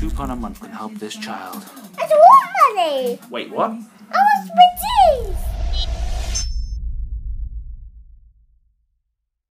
£2 a month can help this child. I don't want money. Wait, what? I want to